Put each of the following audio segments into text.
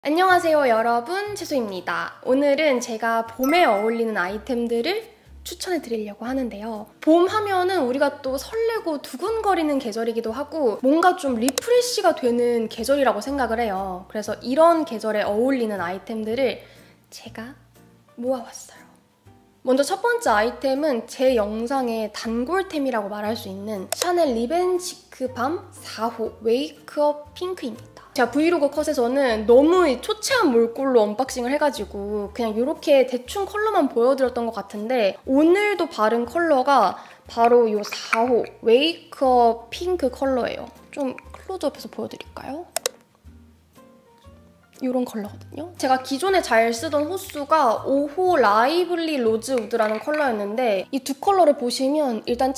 안녕하세요 여러분, 채소입니다. 오늘은 제가 봄에 어울리는 아이템들을 추천해 드리려고 하는데요. 봄 하면은 우리가 또 설레고 두근거리는 계절이기도 하고 뭔가 좀 리프레시가 되는 계절이라고 생각을 해요. 그래서 이런 계절에 어울리는 아이템들을 제가 모아왔어요. 먼저 첫 번째 아이템은 제 영상의 단골템이라고 말할 수 있는 샤넬 립앤치크 밤 4호 웨이크업 핑크입니다. 제가 브이로그 컷에서는 너무 초췌한 몰골로 언박싱을 해가지고 그냥 이렇게 대충 컬러만 보여드렸던 것 같은데 오늘도 바른 컬러가 바로 이 4호 웨이크업 핑크 컬러예요. 좀 클로즈업해서 보여드릴까요? 이런 컬러거든요. 제가 기존에 잘 쓰던 호수가 5호 라이블리 로즈우드라는 컬러였는데 이 두 컬러를 보시면 일단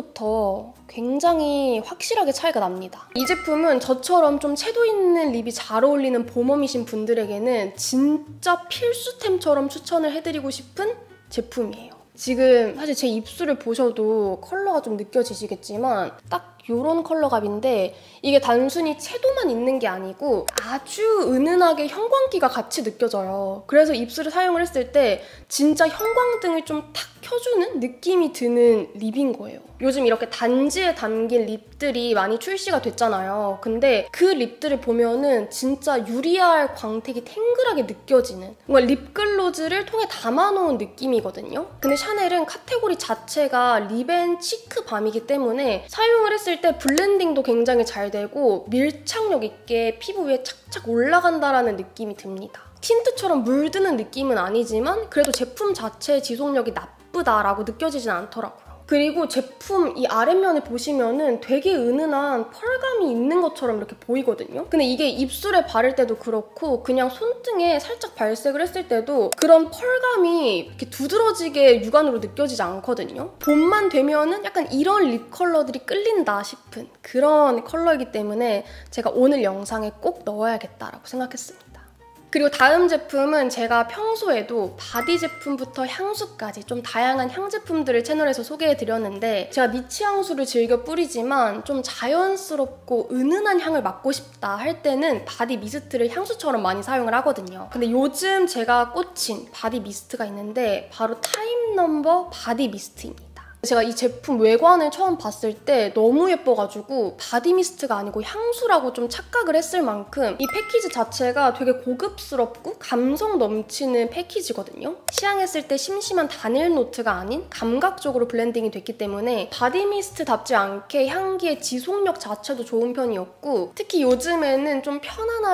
채도부터 굉장히 확실하게 차이가 납니다. 이 제품은 저처럼 좀 채도 있는 립이 잘 어울리는 봄웜이신 분들에게는 진짜 필수템처럼 추천을 해드리고 싶은 제품이에요. 지금 사실 제 입술을 보셔도 컬러가 좀 느껴지시겠지만 딱 이런 컬러감인데 이게 단순히 채도만 있는 게 아니고 아주 은은하게 형광기가 같이 느껴져요. 그래서 입술을 사용을 했을 때 진짜 형광등을 좀 탁 켜주는 느낌이 드는 립인 거예요. 요즘 이렇게 단지에 담긴 립들이 많이 출시가 됐잖아요. 근데 그 립들을 보면은 진짜 유리알 광택이 탱글하게 느껴지는 뭔가 립글로즈를 통에 담아놓은 느낌이거든요. 근데 샤넬은 카테고리 자체가 립앤치크 밤이기 때문에 사용을 했을 때 블렌딩도 굉장히 잘 되고 밀착력 있게 피부 위에 착착 올라간다라는 느낌이 듭니다. 틴트처럼 물드는 느낌은 아니지만 그래도 제품 자체의 지속력이 나쁘다라고 느껴지진 않더라고요. 그리고 제품 이 아랫면을 보시면은 되게 은은한 펄감이 있는 것처럼 이렇게 보이거든요. 근데 이게 입술에 바를 때도 그렇고 그냥 손등에 살짝 발색을 했을 때도 그런 펄감이 이렇게 두드러지게 육안으로 느껴지지 않거든요. 봄만 되면은 약간 이런 립 컬러들이 끌린다 싶은 그런 컬러이기 때문에 제가 오늘 영상에 꼭 넣어야겠다라고 생각했습니다. 그리고 다음 제품은 제가 평소에도 바디 제품부터 향수까지 좀 다양한 향 제품들을 채널에서 소개해드렸는데 제가 니치 향수를 즐겨 뿌리지만 좀 자연스럽고 은은한 향을 맡고 싶다 할 때는 바디 미스트를 향수처럼 많이 사용을 하거든요. 근데 요즘 제가 꽂힌 바디 미스트가 있는데 바로 타임 넘버 바디 미스트입니다. 제가 이 제품 외관을 처음 봤을 때 너무 예뻐가지고 바디 미스트가 아니고 향수라고 좀 착각을 했을 만큼 이 패키지 자체가 되게 고급스럽고 감성 넘치는 패키지거든요. 시향했을 때 심심한 단일 노트가 아닌 감각적으로 블렌딩이 됐기 때문에 바디 미스트답지 않게 향기의 지속력 자체도 좋은 편이었고 특히 요즘에는 좀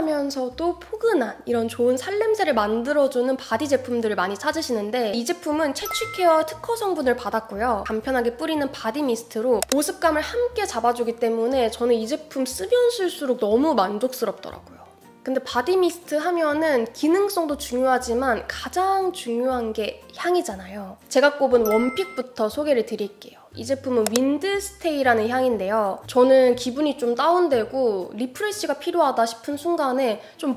편안하면서도 포근한 이런 좋은 살냄새를 만들어주는 바디 제품들을 많이 찾으시는데 이 제품은 채취케어 특허 성분을 받았고요. 간편하게 뿌리는 바디 미스트로 보습감을 함께 잡아주기 때문에 저는 이 제품 쓰면 쓸수록 너무 만족스럽더라고요. 근데 바디 미스트 하면은 기능성도 중요하지만 가장 중요한 게 향이잖아요. 제가 꼽은 원픽부터 소개를 드릴게요. 이 제품은 윈드스테이라는 향인데요. 저는 기분이 좀 다운되고 리프레시가 필요하다 싶은 순간에 좀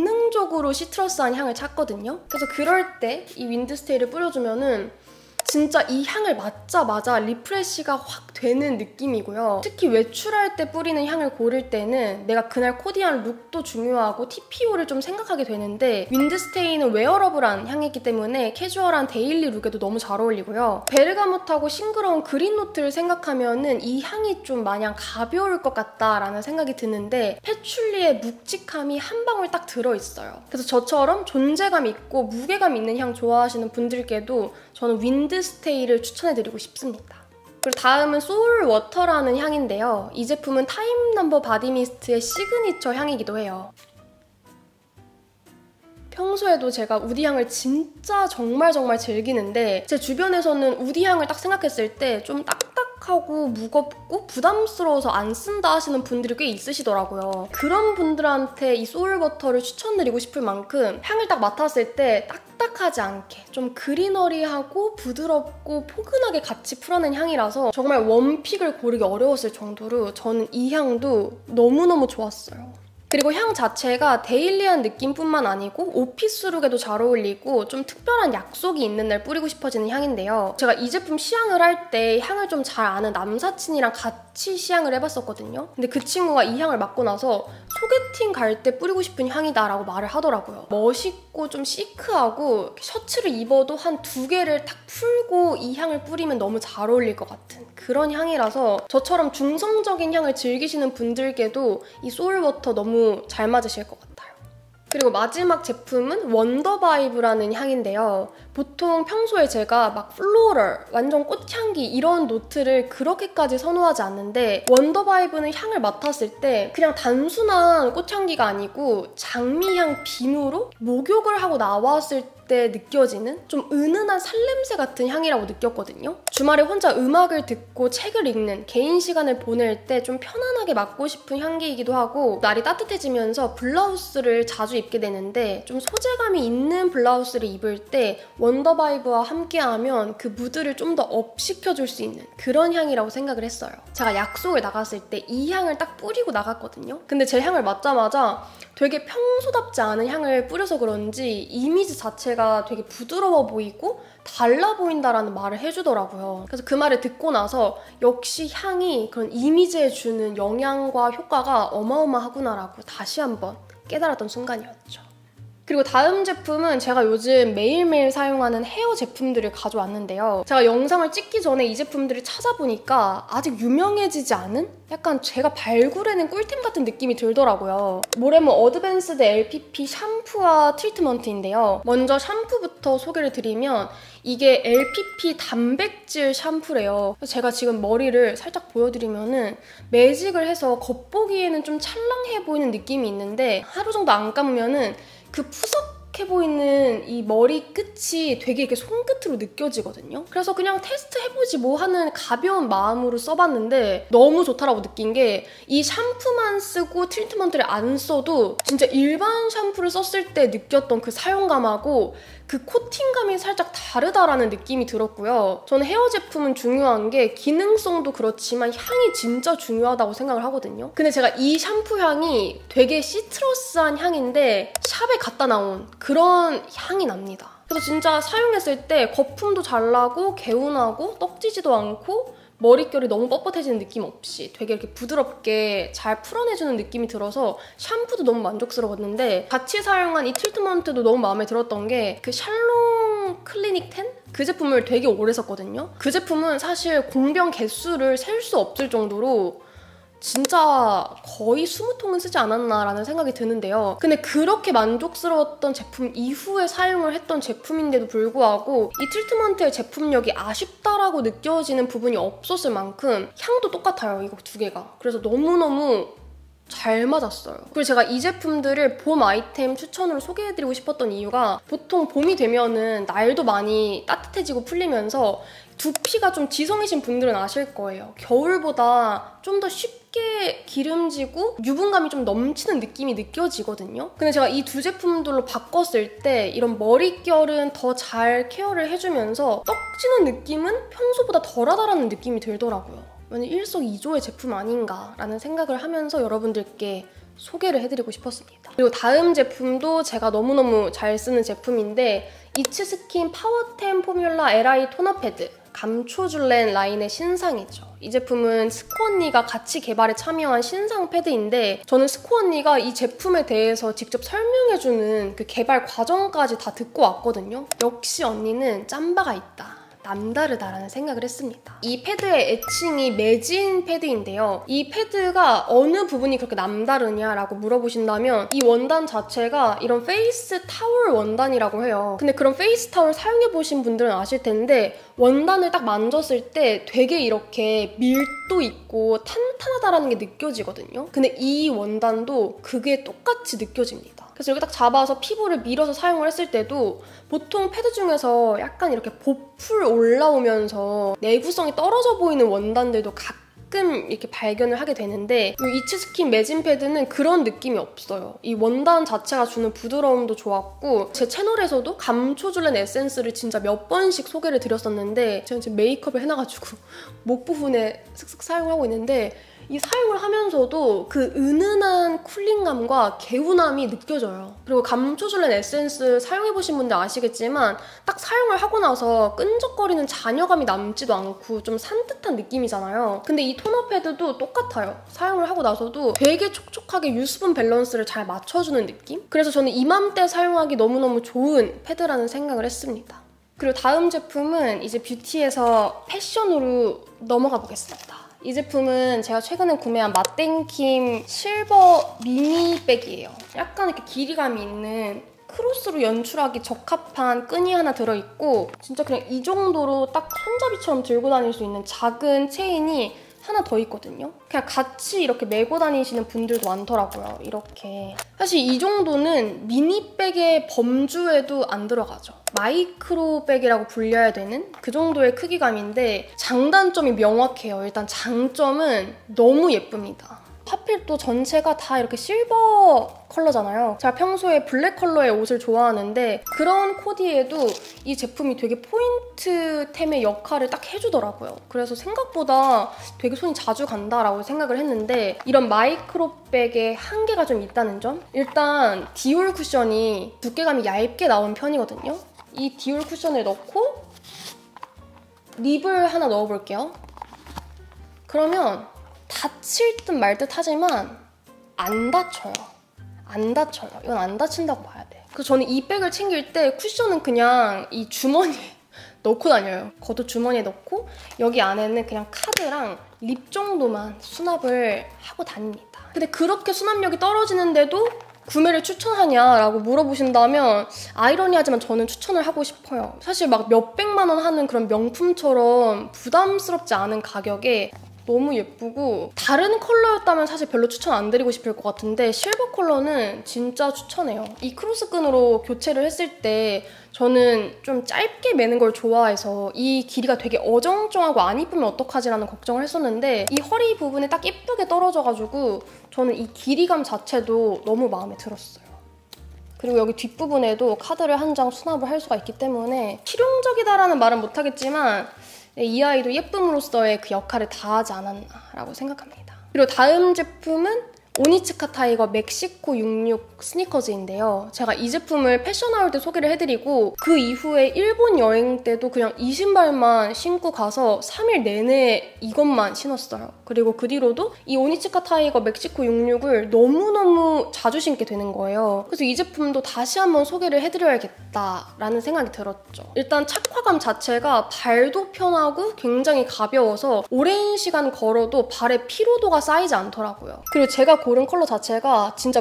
본능적으로 시트러스한 향을 찾거든요. 그래서 그럴 때 이 윈드스테이를 뿌려주면은 진짜 이 향을 맡자마자 리프레시가 확 되는 느낌이고요. 특히 외출할 때 뿌리는 향을 고를 때는 내가 그날 코디한 룩도 중요하고 TPO를 좀 생각하게 되는데 윈드스테이는 웨어러블한 향이기 때문에 캐주얼한 데일리 룩에도 너무 잘 어울리고요. 베르가모트하고 싱그러운 그린 노트를 생각하면은 이 향이 좀 마냥 가벼울 것 같다라는 생각이 드는데 패출리의 묵직함이 한 방울 딱 들어있어요. 그래서 저처럼 존재감 있고 무게감 있는 향 좋아하시는 분들께도 저는 윈드스테이를 추천해드리고 싶습니다. 그리고 다음은 소울워터라는 향인데요. 이 제품은 타임 넘버 바디 미스트의 시그니처 향이기도 해요. 평소에도 제가 우디향을 진짜 정말 즐기는데 제 주변에서는 우디향을 딱 생각했을 때 좀 딱딱하고 무겁고 부담스러워서 안 쓴다 하시는 분들이 꽤 있으시더라고요. 그런 분들한테 이 소울버터를 추천드리고 싶을 만큼 향을 딱 맡았을 때 딱딱하지 않게 좀 그리너리하고 부드럽고 포근하게 같이 풀어낸 향이라서 정말 원픽을 고르기 어려웠을 정도로 저는 이 향도 너무너무 좋았어요. 그리고 향 자체가 데일리한 느낌뿐만 아니고 오피스룩에도 잘 어울리고 좀 특별한 약속이 있는 날 뿌리고 싶어지는 향인데요. 제가 이 제품 시향을 할 때 향을 좀 잘 아는 남사친이랑 같이 시향을 해봤었거든요. 근데 그 친구가 이 향을 맡고 나서 소개팅 갈 때 뿌리고 싶은 향이다 라고 말을 하더라고요. 멋있고 좀 시크하고 셔츠를 입어도 한 2개를 탁 풀고 이 향을 뿌리면 너무 잘 어울릴 것 같은 그런 향이라서 저처럼 중성적인 향을 즐기시는 분들께도 이 소울워터 너무 잘 맞으실 것 같아요. 그리고 마지막 제품은 원더바이브라는 향인데요. 보통 평소에 제가 막 플로럴, 완전 꽃향기 이런 노트를 그렇게까지 선호하지 않는데 원더바이브는 향을 맡았을 때 그냥 단순한 꽃향기가 아니고 장미향 비누로 목욕을 하고 나왔을 때 느껴지는 좀 은은한 살냄새 같은 향이라고 느꼈거든요. 주말에 혼자 음악을 듣고 책을 읽는 개인 시간을 보낼 때 좀 편안하게 맡고 싶은 향기이기도 하고 날이 따뜻해지면서 블라우스를 자주 입게 되는데 좀 소재감이 있는 블라우스를 입을 때 원더바이브와 함께하면 그 무드를 좀 더 업시켜줄 수 있는 그런 향이라고 생각을 했어요. 제가 약속을 나갔을 때 이 향을 딱 뿌리고 나갔거든요. 근데 제 향을 맡자마자 되게 평소답지 않은 향을 뿌려서 그런지 이미지 자체가 되게 부드러워 보이고 달라 보인다라는 말을 해주더라고요. 그래서 그 말을 듣고 나서 역시 향이 그런 이미지에 주는 영향과 효과가 어마어마하구나라고 다시 한번 깨달았던 순간이었죠. 그리고 다음 제품은 제가 요즘 매일매일 사용하는 헤어 제품들을 가져왔는데요. 제가 영상을 찍기 전에 이 제품들을 찾아보니까 아직 유명해지지 않은? 약간 제가 발굴해낸 꿀템 같은 느낌이 들더라고요. 모레모 어드밴스드 LPP 샴푸와 트리트먼트인데요. 먼저 샴푸부터 소개를 드리면 이게 LPP 단백질 샴푸래요. 제가 지금 머리를 살짝 보여드리면은 매직을 해서 겉보기에는 좀 찰랑해 보이는 느낌이 있는데 하루 정도 안 감으면은 그 푸석해 보이는 이 머리 끝이 되게 이렇게 손끝으로 느껴지거든요. 그래서 그냥 테스트 해보지 뭐 하는 가벼운 마음으로 써봤는데 너무 좋다라고 느낀 게 이 샴푸만 쓰고 트리트먼트를 안 써도 진짜 일반 샴푸를 썼을 때 느꼈던 그 사용감하고 그 코팅감이 살짝 다르다라는 느낌이 들었고요. 저는 헤어 제품은 중요한 게 기능성도 그렇지만 향이 진짜 중요하다고 생각을 하거든요. 근데 제가 이 샴푸 향이 되게 시트러스한 향인데 샵에 갖다 나온 그런 향이 납니다. 그래서 진짜 사용했을 때 거품도 잘 나고 개운하고 떡지지도 않고 머릿결이 너무 뻣뻣해지는 느낌 없이 되게 이렇게 부드럽게 잘 풀어내주는 느낌이 들어서 샴푸도 너무 만족스러웠는데 같이 사용한 이 트리트먼트도 너무 마음에 들었던 게 그 샬롬 클리닉 10? 그 제품을 되게 오래 썼거든요. 그 제품은 사실 공병 개수를 셀 수 없을 정도로 진짜 거의 20통은 쓰지 않았나라는 생각이 드는데요. 근데 그렇게 만족스러웠던 제품 이후에 사용을 했던 제품인데도 불구하고 이 트리트먼트의 제품력이 아쉽다라고 느껴지는 부분이 없었을 만큼 향도 똑같아요, 이거 2개가. 그래서 너무너무 잘 맞았어요. 그리고 제가 이 제품들을 봄 아이템 추천으로 소개해드리고 싶었던 이유가 보통 봄이 되면은 날도 많이 따뜻해지고 풀리면서 두피가 좀 지성이신 분들은 아실 거예요. 겨울보다 좀 더 쉽게 기름지고 유분감이 좀 넘치는 느낌이 느껴지거든요. 근데 제가 이 2 제품들로 바꿨을 때 이런 머릿결은 더 잘 케어를 해주면서 떡지는 느낌은 평소보다 덜하다라는 느낌이 들더라고요. 완전 일석이조의 제품 아닌가라는 생각을 하면서 여러분들께 소개를 해드리고 싶었습니다. 그리고 다음 제품도 제가 너무너무 잘 쓰는 제품인데 이츠스킨 파워템 포뮬라 LI 토너 패드 감초줄렌 라인의 신상이죠. 이 제품은 스코 언니가 같이 개발에 참여한 신상 패드인데 저는 스코 언니가 이 제품에 대해서 직접 설명해주는 그 개발 과정까지 다 듣고 왔거든요. 역시 언니는 짬바가 있다. 남다르다라는 생각을 했습니다. 이 패드의 애칭이 매진 패드인데요. 이 패드가 어느 부분이 그렇게 남다르냐라고 물어보신다면 이 원단 자체가 이런 페이스 타월 원단이라고 해요. 근데 그런 페이스 타월 사용해보신 분들은 아실 텐데 원단을 딱 만졌을 때 되게 이렇게 밀도 있고 탄탄하다라는 게 느껴지거든요. 근데 이 원단도 그게 똑같이 느껴집니다. 그래서 이렇게 딱 잡아서 피부를 밀어서 사용을 했을 때도 보통 패드 중에서 약간 이렇게 보풀 올라오면서 내구성이 떨어져 보이는 원단들도 가끔 이렇게 발견을 하게 되는데 이 이츠스킨 매진 패드는 그런 느낌이 없어요. 이 원단 자체가 주는 부드러움도 좋았고 제 채널에서도 감초줄렌 에센스를 진짜 몇 번씩 소개를 드렸었는데 제가 지금 메이크업을 해놔가지고 목 부분에 슥슥 사용하고 있는데 이 사용을 하면서도 그 은은한 쿨링감과 개운함이 느껴져요. 그리고 감초술렌 에센스 사용해보신 분들 아시겠지만 딱 사용을 하고 나서 끈적거리는 잔여감이 남지도 않고 좀 산뜻한 느낌이잖아요. 근데 이 토너 패드도 똑같아요. 사용을 하고 나서도 되게 촉촉하게 유수분 밸런스를 잘 맞춰주는 느낌? 그래서 저는 이맘때 사용하기 너무너무 좋은 패드라는 생각을 했습니다. 그리고 다음 제품은 이제 뷰티에서 패션으로 넘어가 보겠습니다. 이 제품은 제가 최근에 구매한 맛땡킴 실버 미니백이에요. 약간 이렇게 길이감이 있는 크로스로 연출하기 적합한 끈이 하나 들어있고 진짜 그냥 이 정도로 딱 손잡이처럼 들고 다닐 수 있는 작은 체인이 하나 더 있거든요. 그냥 같이 이렇게 메고 다니시는 분들도 많더라고요. 이렇게. 사실 이 정도는 미니백의 범주에도 안 들어가죠. 마이크로백이라고 불려야 되는 그 정도의 크기감인데 장단점이 명확해요. 일단 장점은 너무 예쁩니다. 하필 또 전체가 다 이렇게 실버 컬러잖아요. 제가 평소에 블랙 컬러의 옷을 좋아하는데 그런 코디에도 이 제품이 되게 포인트템의 역할을 딱 해주더라고요. 그래서 생각보다 되게 손이 자주 간다라고 생각을 했는데 이런 마이크로백에 한계가 좀 있다는 점? 일단 디올 쿠션이 두께감이 얇게 나온 편이거든요. 이 디올 쿠션을 넣고 립을 하나 넣어볼게요. 그러면 다칠 듯 말 듯 하지만 안 다쳐요. 안 다쳐요. 이건 안 다친다고 봐야 돼. 그래서 저는 이 백을 챙길 때 쿠션은 그냥 이 주머니에 넣고 다녀요. 겉옷 주머니에 넣고 여기 안에는 그냥 카드랑 립 정도만 수납을 하고 다닙니다. 근데 그렇게 수납력이 떨어지는데도 구매를 추천하냐라고 물어보신다면 아이러니하지만 저는 추천을 하고 싶어요. 사실 막 몇백만 원 하는 그런 명품처럼 부담스럽지 않은 가격에 너무 예쁘고 다른 컬러였다면 사실 별로 추천 안 드리고 싶을 것 같은데 실버 컬러는 진짜 추천해요. 이 크로스끈으로 교체를 했을 때 저는 좀 짧게 매는 걸 좋아해서 이 길이가 되게 어정쩡하고 안 이쁘면 어떡하지라는 걱정을 했었는데 이 허리 부분에 딱 예쁘게 떨어져가지고 저는 이 길이감 자체도 너무 마음에 들었어요. 그리고 여기 뒷부분에도 카드를 한 장 수납을 할 수가 있기 때문에 실용적이다라는 말은 못하겠지만 이 아이도 예쁨으로써의 그 역할을 다하지 않았나라고 생각합니다. 그리고 다음 제품은 오니츠카 타이거 멕시코 66 스니커즈인데요. 제가 이 제품을 패션하울 때 소개를 해드리고 그 이후에 일본 여행 때도 그냥 이 신발만 신고 가서 3일 내내 이것만 신었어요. 그리고 그 뒤로도 이 오니츠카 타이거 멕시코 66을 너무너무 자주 신게 되는 거예요. 그래서 이 제품도 다시 한번 소개를 해드려야겠다라는 생각이 들었죠. 일단 착화감 자체가 발도 편하고 굉장히 가벼워서 오랜 시간 걸어도 발의 피로도가 쌓이지 않더라고요. 그리고 제가 고른 컬러 자체가 진짜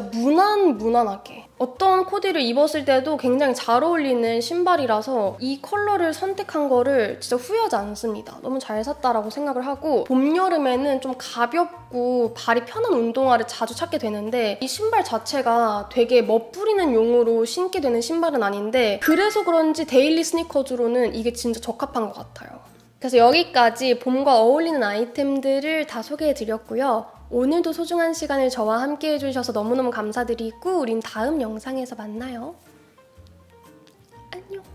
무난하게 어떤 코디를 입었을 때도 굉장히 잘 어울리는 신발이라서 이 컬러를 선택한 거를 진짜 후회하지 않습니다. 너무 잘 샀다라고 생각을 하고 봄, 여름에는 좀 가볍고 발이 편한 운동화를 자주 찾게 되는데 이 신발 자체가 되게 멋부리는 용으로 신게 되는 신발은 아닌데 그래서 그런지 데일리 스니커즈로는 이게 진짜 적합한 것 같아요. 그래서 여기까지 봄과 어울리는 아이템들을 다 소개해드렸고요. 오늘도 소중한 시간을 저와 함께 해주셔서 너무너무 감사드리고 우린 다음 영상에서 만나요. 안녕.